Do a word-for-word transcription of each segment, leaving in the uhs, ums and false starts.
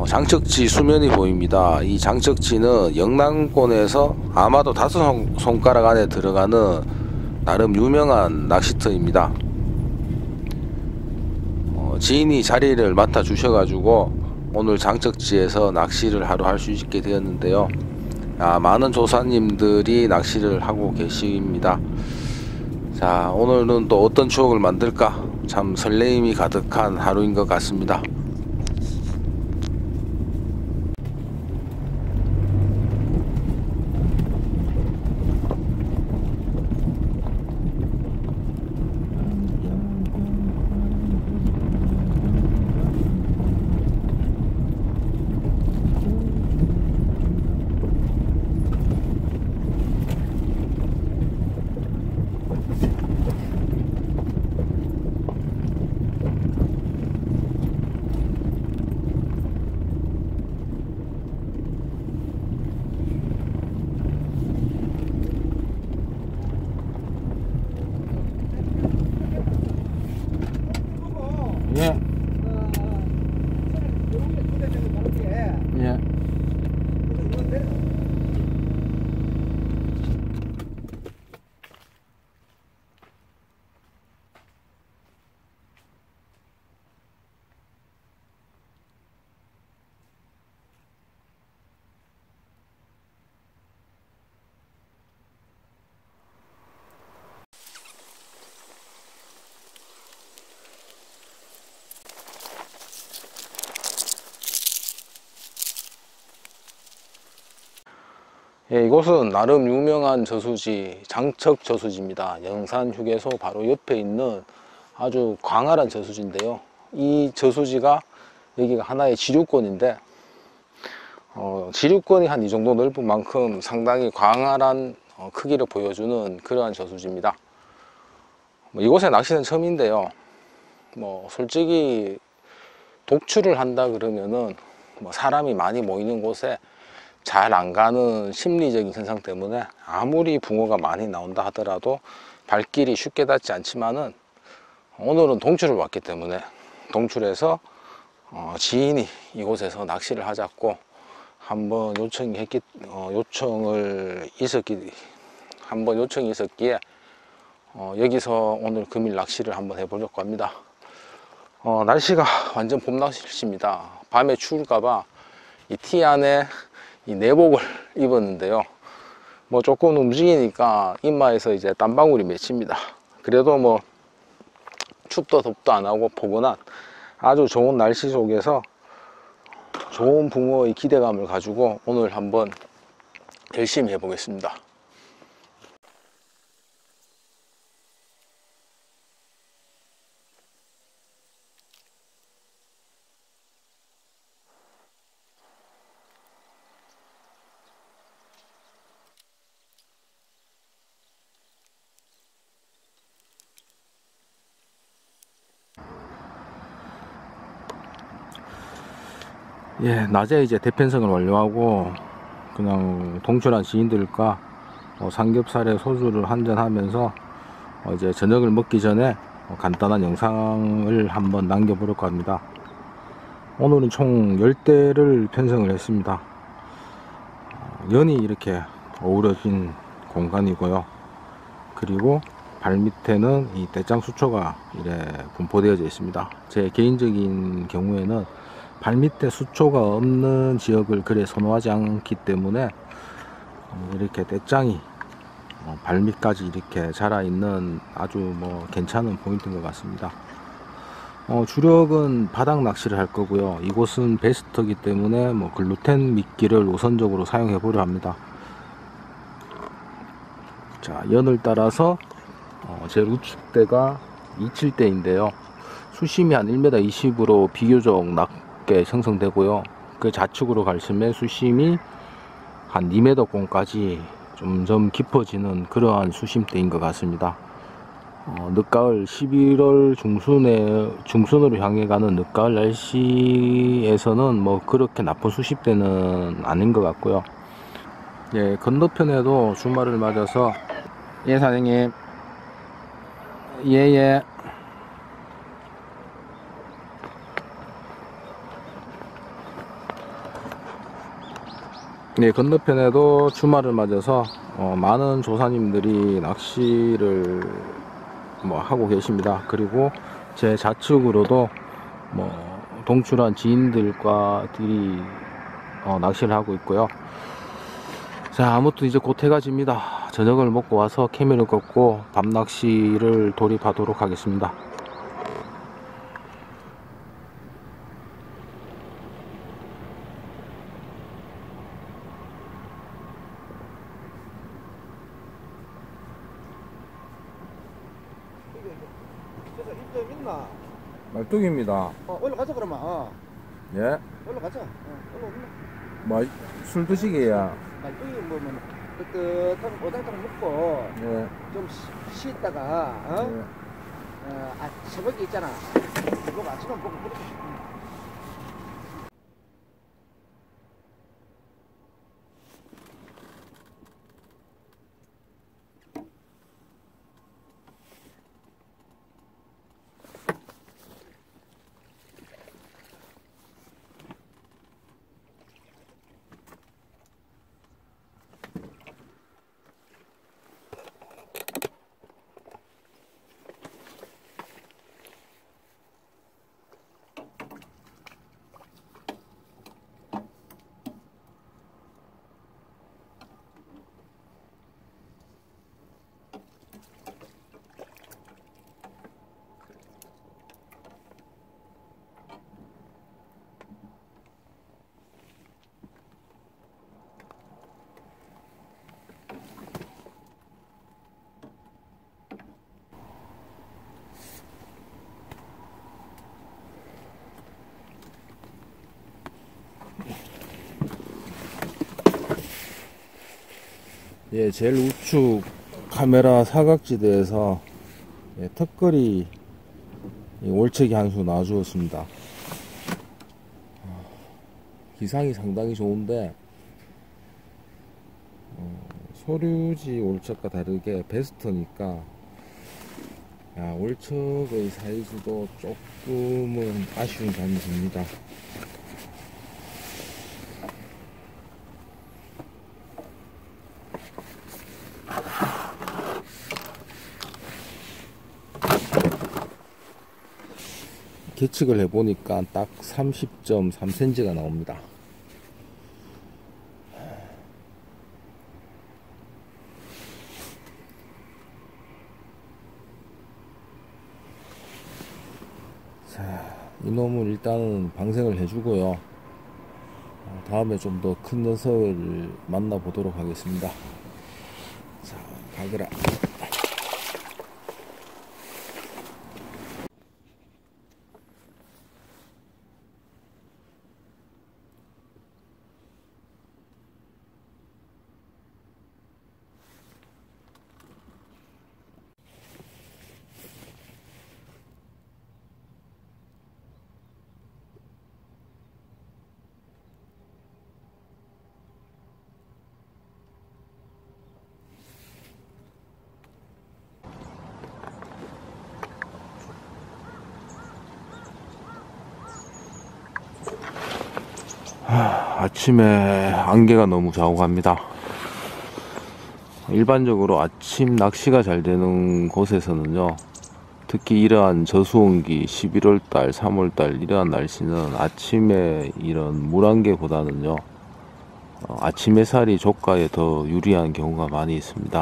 장척지 수면이 보입니다. 이 장척지는 영남권에서 아마도 다섯 손가락 안에 들어가는 나름 유명한 낚시터입니다. 어, 지인이 자리를 맡아 주셔가지고 오늘 장척지에서 낚시를 하루 할 수 있게 되었는데요. 아, 많은 조사님들이 낚시를 하고 계십니다. 자, 오늘은 또 어떤 추억을 만들까? 참 설레임이 가득한 하루인 것 같습니다. 예. 예. 예, 이곳은 나름 유명한 저수지, 장척 저수지입니다. 영산 휴게소 바로 옆에 있는 아주 광활한 저수지인데요. 이 저수지가 여기가 하나의 지류권인데 어, 지류권이 한 이 정도 넓은 만큼 상당히 광활한 어, 크기를 보여주는 그러한 저수지입니다. 뭐 이곳에 낚시는 처음인데요. 뭐 솔직히 독출을 한다 그러면은 뭐 사람이 많이 모이는 곳에 잘 안 가는 심리적인 현상 때문에 아무리 붕어가 많이 나온다 하더라도 발길이 쉽게 닿지 않지만은 오늘은 동출을 왔기 때문에 동출해서 어 지인이 이곳에서 낚시를 하자고 한번 요청이 했기 어 요청을 있었기 한번 요청이 있었기에 어 여기서 오늘 금일 낚시를 한번 해보려고 합니다. 어 날씨가 완전 봄 날씨입니다. 밤에 추울까봐 이 티 안에 이 내복을 입었는데요. 뭐 조금 움직이니까 이마에서 이제 땀방울이 맺힙니다. 그래도 뭐 춥도 덥도 안 하고 포근한 아주 좋은 날씨 속에서 좋은 붕어의 기대감을 가지고 오늘 한번 열심히 해보겠습니다. 예, 낮에 이제 대편성을 완료하고 그냥 동출한 지인들과 어, 삼겹살에 소주를 한잔 하면서 어, 이제 저녁을 먹기 전에 어, 간단한 영상을 한번 남겨보려고 합니다. 오늘은 총 열 대를 편성을 했습니다. 어, 연이 이렇게 어우러진 공간이고요. 그리고 발밑에는 이 떼짱 수초가 이래 분포되어져 있습니다. 제 개인적인 경우에는 발밑에 수초가 없는 지역을 그래 선호하지 않기 때문에 이렇게 떼짱이 발밑까지 이렇게 자라 있는 아주 뭐 괜찮은 포인트인 것 같습니다. 어, 주력은 바닥 낚시를 할 거고요. 이곳은 베스터이기 때문에 뭐 글루텐 미끼를 우선적으로 사용해 보려 합니다. 자, 연을 따라서 어, 제 루축대가 이십칠 대인데요 수심이 한 일 미터 이십으로 비교적 낮게 형성되고요. 그 좌측으로 갈수록 수심이 한 이 미터권까지 점점 깊어지는 그러한 수심대인 것 같습니다. 어, 늦가을 십일월 중순에 중순으로 향해 가는 늦가을 날씨에서는 뭐 그렇게 나쁜 수심대는 아닌 것 같고요. 예, 건너편에도 주말을 맞아서 예 사장님 예예 예. 네, 건너편에도 주말을 맞아서 어, 많은 조사님들이 낚시를 뭐 하고 계십니다. 그리고 제 좌측으로도 뭐 동출한 지인들과 들이 어, 낚시를 하고 있고요. 자, 아무튼 이제 곧 해가 집니다. 저녁을 먹고 와서 케미를 꺾고 밤 낚시를 돌입하도록 하겠습니다. 그래서 일점 있나? 말뚝입니다. 어, 올라가자 그러면. 어. 예? 올라가자. 어, 올라오나? 뭐 술 드시게야. 말뚝이 뭐면 뜨뜻한 오뎅탕 먹고 예. 좀 쉬, 쉬다가 어? 예. 어, 아, 새벽에 있잖아. 그거 아침에 먹고 그렇게. 예, 제일 우측 카메라 사각지대에서 예, 턱걸이 올체기 한 수 놔주었습니다. 기상이 상당히 좋은데 어, 소류지 올척과 다르게 베스트니까 야, 올척의 사이즈도 조금은 아쉬운 감이 듭니다. 계측을 해보니까 딱 삼십 점 삼 센티미터가 나옵니다. 자, 이놈은 일단은 방생을 해주고요. 다음에 좀 더 큰 녀석을 만나보도록 하겠습니다. 자, 가거라. 아침에 안개가 너무 좌우합니다. 일반적으로 아침 낚시가 잘 되는 곳에서는요, 특히 이러한 저수온기 십일월달, 삼월달 이러한 날씨는 아침에 이런 물안개보다는요 어, 아침 햇살이 조가에 더 유리한 경우가 많이 있습니다.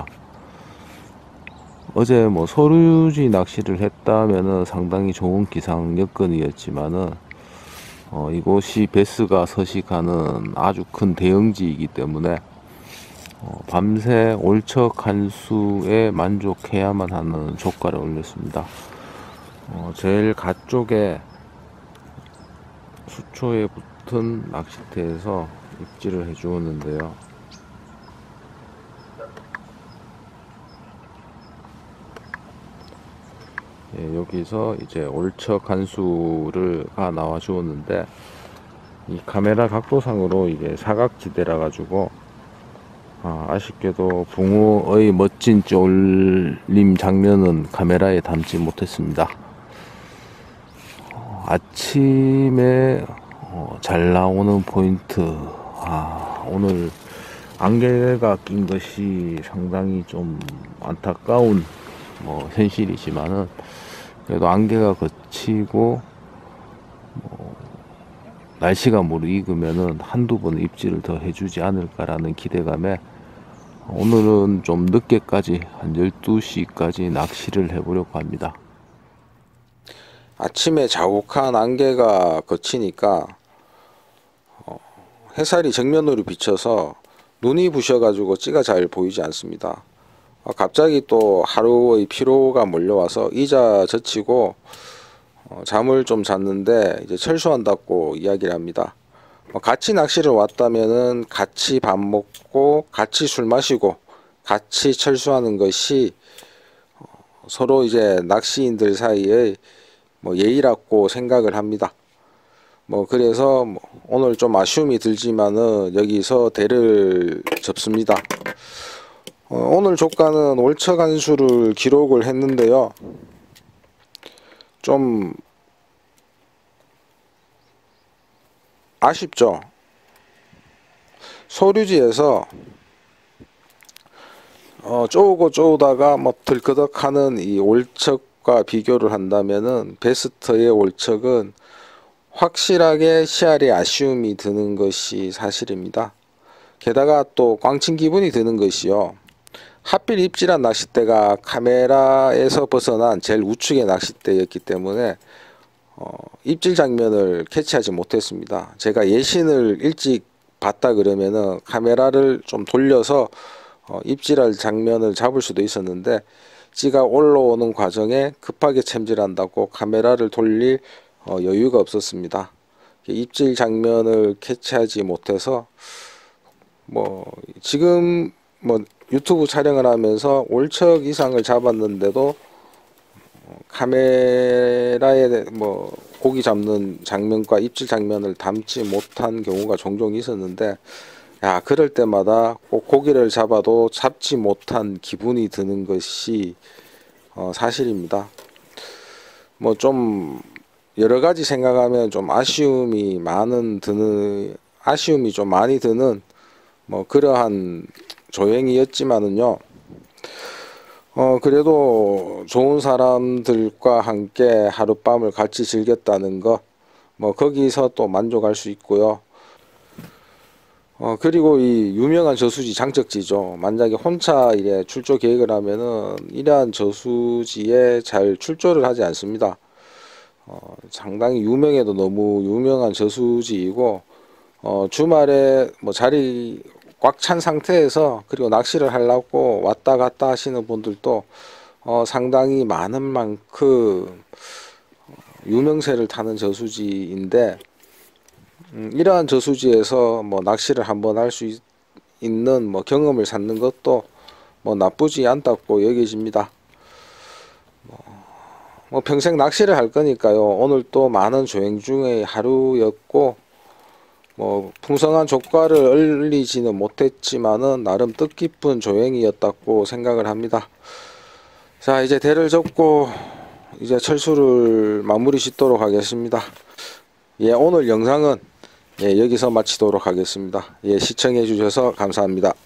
어제 뭐 소류지 낚시를 했다면은 상당히 좋은 기상 여건이었지만은 어, 이곳이 베스가 서식하는 아주 큰 대형지이기 때문에 어, 밤새 올척 한 수에 만족해야만 하는 조가를 올렸습니다. 어, 제일 가쪽에 수초에 붙은 낚싯대에서 입질을 해 주었는데요. 예, 여기서 이제 올척 한 수가 나와 주었는데, 이 카메라 각도상으로 이게 사각지대라 가지고 아, 아쉽게도 붕어의 멋진 쫄림 장면은 카메라에 담지 못했습니다. 어, 아침에 어, 잘 나오는 포인트, 아, 오늘 안개가 낀 것이 상당히 좀 안타까운 뭐 현실이지만은 그래도 안개가 거치고 뭐 날씨가 무르익으면은 한두 번 입질을 더 해주지 않을까라는 기대감에 오늘은 좀 늦게까지 한 열두 시까지 낚시를 해보려고 합니다. 아침에 자욱한 안개가 거치니까 어, 햇살이 정면으로 비쳐서 눈이 부셔가지고 찌가 잘 보이지 않습니다. 어, 갑자기 또 하루의 피로가 몰려와서 이자 젖히고 어, 잠을 좀 잤는데 이제 철수한다고 이야기를 합니다. 어, 같이 낚시를 왔다면은 같이 밥 먹고 같이 술 마시고 같이 철수하는 것이 어, 서로 이제 낚시인들 사이의 뭐 예의라고 생각을 합니다. 뭐 그래서 뭐 오늘 좀 아쉬움이 들지만은 여기서 대를 접습니다. 어, 오늘 조가는 올척 한수를 기록을 했는데요. 좀 아쉽죠. 소류지에서 어, 쪼우고 쪼우다가 뭐 들그덕하는 이 올척과 비교를 한다면은 베스트의 올척은 확실하게 씨알이 아쉬움이 드는 것이 사실입니다. 게다가 또 꽝친 기분이 드는 것이요. 하필 입질한 낚싯대가 카메라에서 벗어난 제일 우측의 낚싯대였기 때문에 어, 입질 장면을 캐치하지 못했습니다. 제가 예신을 일찍 봤다 그러면은 카메라를 좀 돌려서 어, 입질할 장면을 잡을 수도 있었는데 찌가 올라오는 과정에 급하게 챔질한다고 카메라를 돌릴 어, 여유가 없었습니다. 입질 장면을 캐치하지 못해서 뭐 지금 뭐 유튜브 촬영을 하면서 올척 이상을 잡았는데도 카메라에 뭐 고기 잡는 장면과 입질 장면을 담지 못한 경우가 종종 있었는데 야 그럴 때마다 꼭 고기를 잡아도 잡지 못한 기분이 드는 것이 어, 사실입니다. 뭐 좀 여러 가지 생각하면 좀 아쉬움이 많은 드는 아쉬움이 좀 많이 드는 뭐 그러한 조행이었지만은요. 어 그래도 좋은 사람들과 함께 하룻밤을 같이 즐겼다는 거 뭐 거기서 또 만족할 수 있고요. 어 그리고 이 유명한 저수지 장척지죠. 만약에 혼자 이래 출조 계획을 하면은 이러한 저수지에 잘 출조를 하지 않습니다. 어 상당히 유명해도 너무 유명한 저수지이고 어 주말에 뭐 자리 꽉 찬 상태에서 그리고 낚시를 하려고 왔다 갔다 하시는 분들도 어 상당히 많은 만큼 유명세를 타는 저수지인데 음, 이러한 저수지에서 뭐 낚시를 한번 할 수 있는 뭐 경험을 쌓는 것도 뭐 나쁘지 않다고 여겨집니다. 뭐, 뭐 평생 낚시를 할 거니까요. 오늘 또 많은 조행 중의 하루였고 뭐 풍성한 조과를 얼리지는 못했지만은 나름 뜻깊은 조행이었다고 생각을 합니다. 자 이제 대를 접고 이제 철수를 마무리 짓도록 하겠습니다. 예 오늘 영상은 예, 여기서 마치도록 하겠습니다. 예, 시청해 주셔서 감사합니다.